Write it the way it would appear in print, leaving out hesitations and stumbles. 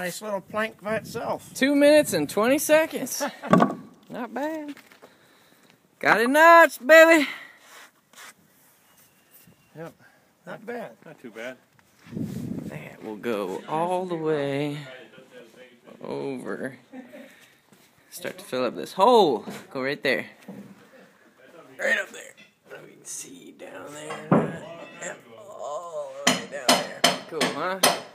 nice little plank by itself. 2 minutes and 20 seconds. Not bad. Got it nuts, baby. Yep, not bad. Not too bad. That will go all the way over. Start to fill up this hole. Go right there. Right up there. Let me see down there. Yep, all the way down there. Cool, huh?